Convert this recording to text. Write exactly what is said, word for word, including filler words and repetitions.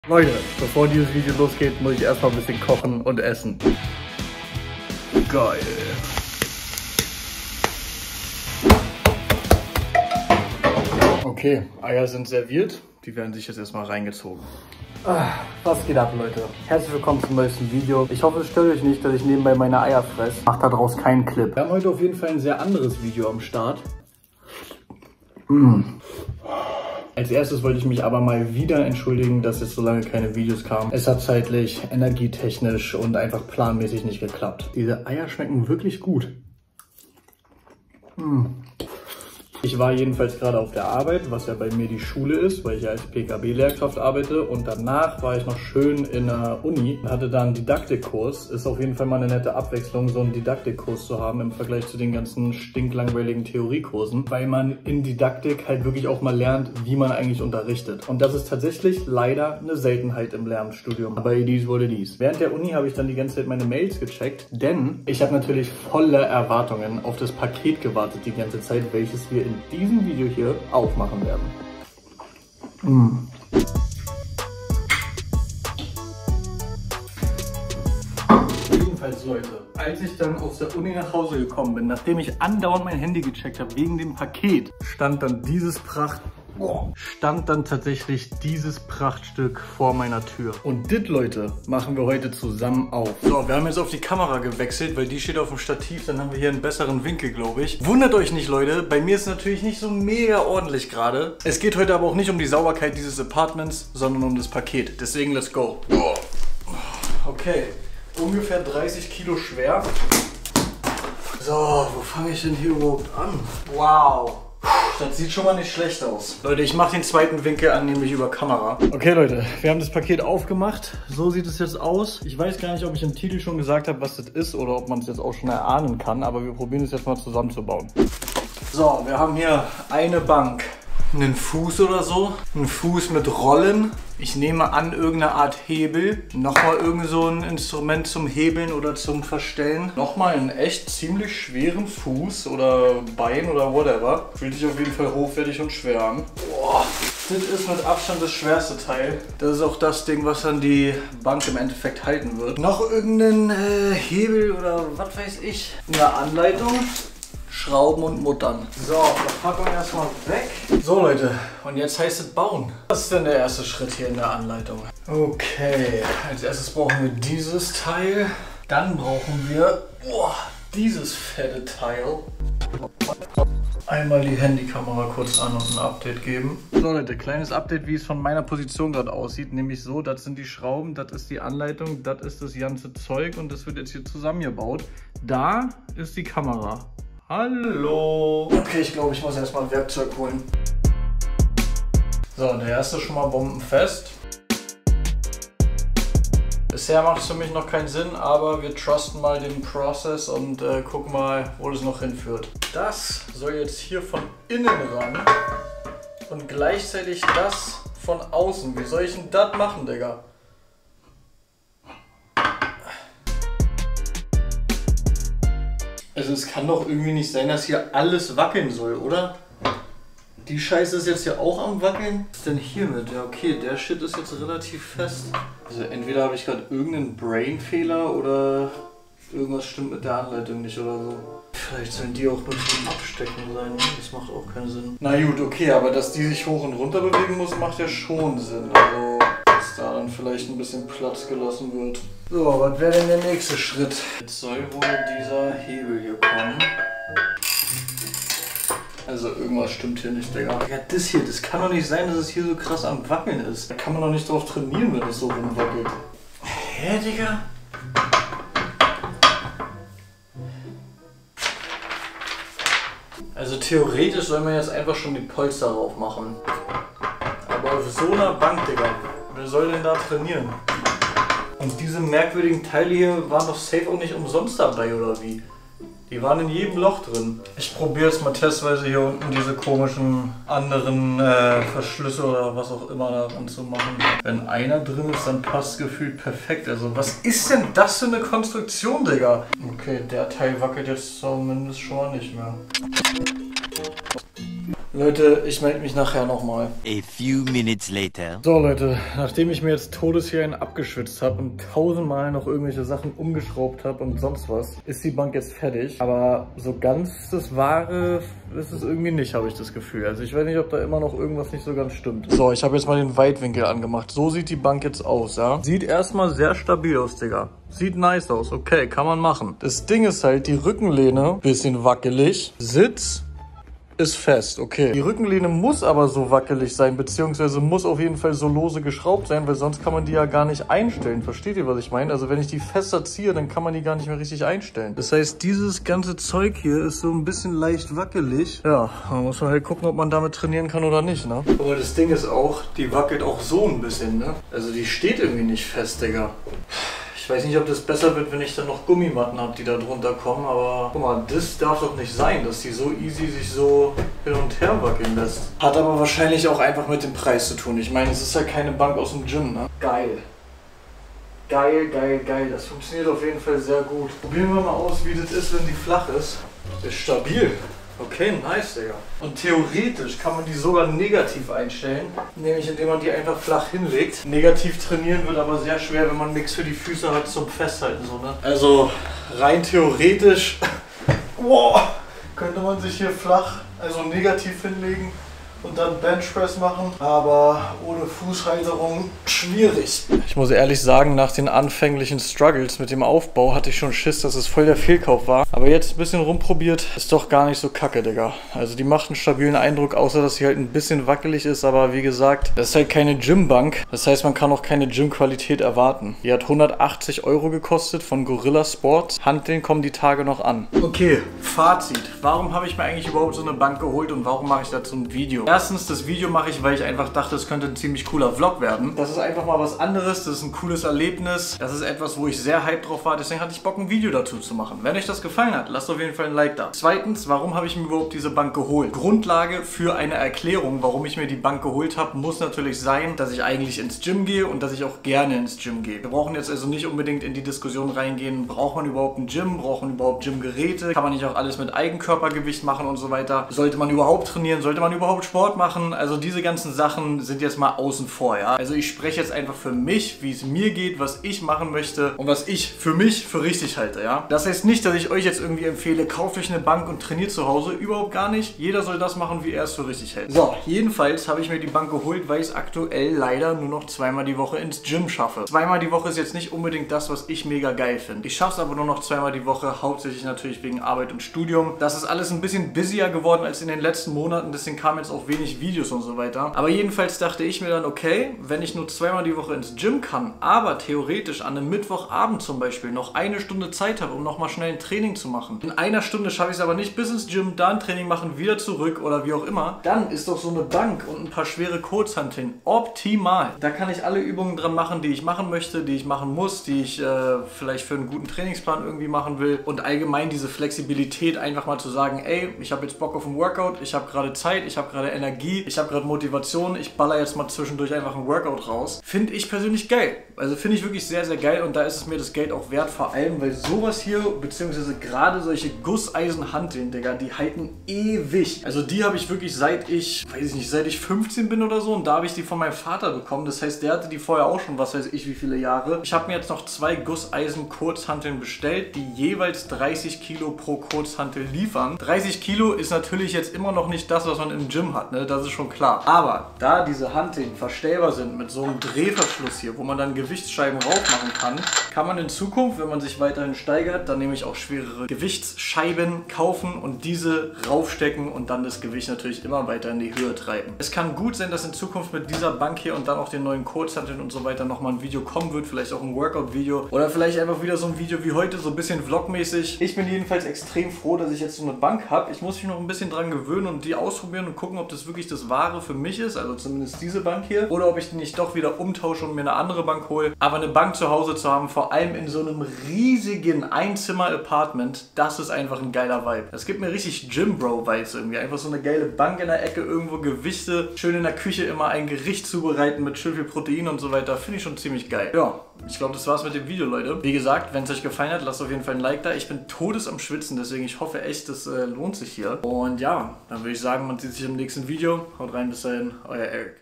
Leute, bevor dieses Video losgeht, muss ich erstmal ein bisschen kochen und essen. Geil. Okay, Eier sind serviert. Die werden sich jetzt erstmal reingezogen. Ah, was geht ab, Leute? Herzlich willkommen zum neuesten Video. Ich hoffe, es stört euch nicht, dass ich nebenbei meine Eier fresse. Macht daraus keinen Clip. Wir haben heute auf jeden Fall ein sehr anderes Video am Start. Mmh. Als erstes wollte ich mich aber mal wieder entschuldigen, dass jetzt so lange keine Videos kamen. Es hat zeitlich, energietechnisch und einfach planmäßig nicht geklappt. Diese Eier schmecken wirklich gut. Mmh. Ich war jedenfalls gerade auf der Arbeit, was ja bei mir die Schule ist, weil ich ja als P K B-Lehrkraft arbeite. Und danach war ich noch schön in der Uni und hatte da einen Didaktikkurs. Ist auf jeden Fall mal eine nette Abwechslung, so einen Didaktikkurs zu haben im Vergleich zu den ganzen stinklangweiligen Theoriekursen. Weil man in Didaktik halt wirklich auch mal lernt, wie man eigentlich unterrichtet. Und das ist tatsächlich leider eine Seltenheit im Lehramtsstudium. Aber dies wurde dies. Während der Uni habe ich dann die ganze Zeit meine Mails gecheckt, denn ich habe natürlich volle Erwartungen auf das Paket gewartet die ganze Zeit, welches wir in in diesem Video hier aufmachen werden. Mm. Jedenfalls, Leute, als ich dann aus der Uni nach Hause gekommen bin, nachdem ich andauernd mein Handy gecheckt habe wegen dem Paket, stand dann dieses Pracht Boah. stand dann tatsächlich dieses Prachtstück vor meiner Tür. Und das, Leute, machen wir heute zusammen auf. So, wir haben jetzt auf die Kamera gewechselt, weil die steht auf dem Stativ. Dann haben wir hier einen besseren Winkel, glaube ich. Wundert euch nicht, Leute. Bei mir ist es natürlich nicht so mega ordentlich gerade. Es geht heute aber auch nicht um die Sauberkeit dieses Apartments, sondern um das Paket. Deswegen, let's go. Okay, ungefähr dreißig Kilo schwer. So, wo fange ich denn hier überhaupt an? Wow. Das sieht schon mal nicht schlecht aus. Leute, ich mache den zweiten Winkel an, nämlich über Kamera. Okay, Leute, wir haben das Paket aufgemacht. So sieht es jetzt aus. Ich weiß gar nicht, ob ich im Titel schon gesagt habe, was das ist oder ob man es jetzt auch schon erahnen kann, aber wir probieren es jetzt mal zusammenzubauen. So, wir haben hier eine Bank, einen Fuß oder so, einen Fuß mit Rollen. Ich nehme an, irgendeine Art Hebel. Nochmal irgend so ein Instrument zum Hebeln oder zum Verstellen. Nochmal einen echt ziemlich schweren Fuß oder Bein oder whatever. Fühlt sich auf jeden Fall hochwertig und schwer an. Boah, das ist mit Abstand das schwerste Teil. Das ist auch das Ding, was dann die Bank im Endeffekt halten wird. Noch irgendeinen äh, Hebel oder was weiß ich. Eine Anleitung. Schrauben und Muttern. So, Verpackung erstmal weg. So, Leute, und jetzt heißt es bauen. Was ist denn der erste Schritt hier in der Anleitung? Okay, als erstes brauchen wir dieses Teil. Dann brauchen wir oh, dieses fette Teil. Einmal die Handykamera kurz an und ein Update geben. So, Leute, kleines Update, wie es von meiner Position gerade aussieht. Nämlich so, das sind die Schrauben, das ist die Anleitung, das ist das ganze Zeug und das wird jetzt hier zusammengebaut. Da ist die Kamera. Hallo! Okay, ich glaube, ich muss erstmal ein Werkzeug holen. So, der erste ist schon mal bombenfest. Bisher macht es für mich noch keinen Sinn, aber wir trusten mal den Prozess und äh, gucken mal, wo das noch hinführt. Das soll jetzt hier von innen ran und gleichzeitig das von außen. Wie soll ich denn das machen, Digga? Also es kann doch irgendwie nicht sein, dass hier alles wackeln soll, oder? Die Scheiße ist jetzt hier auch am Wackeln. Was ist denn hier mit? Ja okay, der Shit ist jetzt relativ fest. Also entweder habe ich gerade irgendeinen Brain-Fehler oder irgendwas stimmt mit der Anleitung nicht oder so. Vielleicht sollen die auch nur zum Abstecken sein. Das macht auch keinen Sinn. Na gut, okay, aber dass die sich hoch und runter bewegen muss, macht ja schon Sinn. Also dass da dann vielleicht ein bisschen Platz gelassen wird. So, was wäre denn der nächste Schritt? Jetzt soll wohl dieser Hebel hier kommen. Also irgendwas stimmt hier nicht, Digga. Ja, das hier, das kann doch nicht sein, dass es hier so krass am Wackeln ist. Da kann man doch nicht drauf trainieren, wenn es so rumwackelt. Hä, Digga? Also theoretisch soll man jetzt einfach schon die Polster drauf machen. Aber auf so einer Bank, Digga, wer soll denn da trainieren? Und diese merkwürdigen Teile hier waren doch safe auch nicht umsonst dabei, oder wie? Die waren in jedem Loch drin. Ich probiere jetzt mal testweise hier unten diese komischen anderen äh, Verschlüsse oder was auch immer daran zu machen. Wenn einer drin ist, dann passt gefühlt perfekt. Also was ist denn das für eine Konstruktion, Digga? Okay, der Teil wackelt jetzt zumindest schon mal nicht mehr. Leute, ich melde mich nachher nochmal. A few minutes later. So Leute, nachdem ich mir jetzt Todes hier einen abgeschwitzt habe und tausendmal noch irgendwelche Sachen umgeschraubt habe und sonst was, ist die Bank jetzt fertig. Aber so ganz das Wahre ist es irgendwie nicht, habe ich das Gefühl. Also ich weiß nicht, ob da immer noch irgendwas nicht so ganz stimmt. So, ich habe jetzt mal den Weitwinkel angemacht. So sieht die Bank jetzt aus, ja. Sieht erstmal sehr stabil aus, Digga. Sieht nice aus, okay, kann man machen. Das Ding ist halt, die Rückenlehne, bisschen wackelig. Sitz ist fest, okay. Die Rückenlehne muss aber so wackelig sein, beziehungsweise muss auf jeden Fall so lose geschraubt sein, weil sonst kann man die ja gar nicht einstellen. Versteht ihr, was ich meine? Also wenn ich die fester ziehe, dann kann man die gar nicht mehr richtig einstellen. Das heißt, dieses ganze Zeug hier ist so ein bisschen leicht wackelig. Ja, da muss man halt gucken, ob man damit trainieren kann oder nicht, ne? Aber das Ding ist auch, die wackelt auch so ein bisschen, ne? Also die steht irgendwie nicht fest, Digga. Ich weiß nicht, ob das besser wird, wenn ich dann noch Gummimatten habe, die da drunter kommen, aber guck mal, das darf doch nicht sein, dass die so easy sich so hin und her wackeln lässt. Hat aber wahrscheinlich auch einfach mit dem Preis zu tun. Ich meine, es ist ja keine Bank aus dem Gym, ne? Geil. Geil, geil, geil. Das funktioniert auf jeden Fall sehr gut. Probieren wir mal aus, wie das ist, wenn die flach ist. Ist stabil. Okay, nice, Digga. Und theoretisch kann man die sogar negativ einstellen, nämlich indem man die einfach flach hinlegt. Negativ trainieren wird aber sehr schwer, wenn man nichts für die Füße hat zum Festhalten, so, ne? Also rein theoretisch wow, könnte man sich hier flach, also negativ hinlegen und dann Benchpress machen, aber ohne Fußhalterung schwierig. Ich muss ehrlich sagen, nach den anfänglichen Struggles mit dem Aufbau hatte ich schon Schiss, dass es voll der Fehlkauf war. Aber jetzt ein bisschen rumprobiert, ist doch gar nicht so kacke, Digga. Also die macht einen stabilen Eindruck, außer dass sie halt ein bisschen wackelig ist, aber wie gesagt, das ist halt keine Gymbank. Das heißt, man kann auch keine Gymqualität erwarten. Die hat hundertachtzig Euro gekostet von Gorilla Sports. Hanteln kommen die Tage noch an. Okay, Fazit. Warum habe ich mir eigentlich überhaupt so eine Bank geholt und warum mache ich dazu ein Video? Erstens, das Video mache ich, weil ich einfach dachte, es könnte ein ziemlich cooler Vlog werden. Das ist einfach mal was anderes, das ist ein cooles Erlebnis. Das ist etwas, wo ich sehr hyped drauf war, deswegen hatte ich Bock, ein Video dazu zu machen. Wenn euch das gefallen hat, lasst auf jeden Fall ein Like da. Zweitens, warum habe ich mir überhaupt diese Bank geholt? Grundlage für eine Erklärung, warum ich mir die Bank geholt habe, muss natürlich sein, dass ich eigentlich ins Gym gehe und dass ich auch gerne ins Gym gehe. Wir brauchen jetzt also nicht unbedingt in die Diskussion reingehen, braucht man überhaupt ein Gym, braucht man überhaupt Gymgeräte, kann man nicht auch alles mit Eigenkörpergewicht machen und so weiter. Sollte man überhaupt trainieren, sollte man überhaupt Sport machen? Also diese ganzen Sachen sind jetzt mal außen vor, ja. Also ich spreche jetzt einfach für mich, wie es mir geht, was ich machen möchte und was ich für mich für richtig halte, ja. Das heißt nicht, dass ich euch jetzt irgendwie empfehle, kauft euch eine Bank und trainiert zu Hause. Überhaupt gar nicht. Jeder soll das machen, wie er es für richtig hält. So, jedenfalls habe ich mir die Bank geholt, weil ich es aktuell leider nur noch zweimal die Woche ins Gym schaffe. Zweimal die Woche ist jetzt nicht unbedingt das, was ich mega geil finde. Ich schaffe es aber nur noch zweimal die Woche, hauptsächlich natürlich wegen Arbeit und Studium. Das ist alles ein bisschen busier geworden als in den letzten Monaten, deswegen kamen jetzt auch wenig Videos und so weiter. Aber jedenfalls dachte ich mir dann, okay, wenn ich nur zweimal die Woche ins Gym kann, aber theoretisch an einem Mittwochabend zum Beispiel noch eine Stunde Zeit habe, um nochmal schnell ein Training zu machen. In einer Stunde schaffe ich es aber nicht bis ins Gym, da ein Training machen, wieder zurück oder wie auch immer. Dann ist doch so eine Bank und ein paar schwere Kurzhanteln optimal. Da kann ich alle Übungen dran machen, die ich machen möchte, die ich machen muss, die ich äh, vielleicht für einen guten Trainingsplan irgendwie machen will. Und allgemein diese Flexibilität, einfach mal zu sagen, ey, ich habe jetzt Bock auf ein Workout, ich habe gerade Zeit, ich habe gerade Energie, ich habe gerade Motivation, ich baller jetzt mal zwischendurch einfach ein Workout raus. Finde ich persönlich geil. Also finde ich wirklich sehr, sehr geil und da ist es mir das Geld auch wert, vor allem, weil sowas hier, beziehungsweise gerade solche Gusseisenhanteln, Digga, die halten ewig. Also die habe ich wirklich seit ich, weiß ich nicht, seit ich fünfzehn bin oder so und da habe ich die von meinem Vater bekommen. Das heißt, der hatte die vorher auch schon, was weiß ich, wie viele Jahre. Ich habe mir jetzt noch zwei Gusseisen-Kurzhanteln bestellt, die jeweils dreißig Kilo pro Kurzhantel liefern. dreißig Kilo ist natürlich jetzt immer noch nicht das, was man im Gym hat, ne? Das ist schon klar. Aber da diese Hanteln verstellbar sind mit so einem Drehverschluss hier, wo man dann Gewichtsscheiben raufmachen kann, kann man in Zukunft, wenn man sich weiterhin steigert, dann nämlich auch schwerere Gewichtsscheiben kaufen und diese raufstecken und dann das Gewicht natürlich immer weiter in die Höhe treiben. Es kann gut sein, dass in Zukunft mit dieser Bank hier und dann auch den neuen Kurzhanteln und so weiter nochmal ein Video kommen wird, vielleicht auch ein Workout-Video oder vielleicht einfach wieder so ein Video wie heute, so ein bisschen vlogmäßig. Ich bin jedenfalls extrem froh, dass ich jetzt so eine Bank habe. Ich muss mich noch ein bisschen dran gewöhnen und die ausprobieren und gucken, ob das wirklich das Wahre für mich ist, also zumindest diese Bank hier, oder ob ich die nicht doch wieder umtausche und mir eine andere Bank hole. Aber eine Bank zu Hause zu haben, vor allem in so einem riesigen Einzimmer-Apartment, das ist einfach ein geiler Vibe. Das gibt mir richtig Gym-Bro-Vibes irgendwie. Einfach so eine geile Bank in der Ecke, irgendwo Gewichte, schön in der Küche immer ein Gericht zubereiten mit schön viel Protein und so weiter. Finde ich schon ziemlich geil. Ja, ich glaube, das war's mit dem Video, Leute. Wie gesagt, wenn es euch gefallen hat, lasst auf jeden Fall ein Like da. Ich bin todes am Schwitzen, deswegen ich hoffe echt, das äh, lohnt sich hier. Und ja, dann würde ich sagen, man sieht sich im nächsten nächsten Video. Haut rein, bis dahin, euer Eric.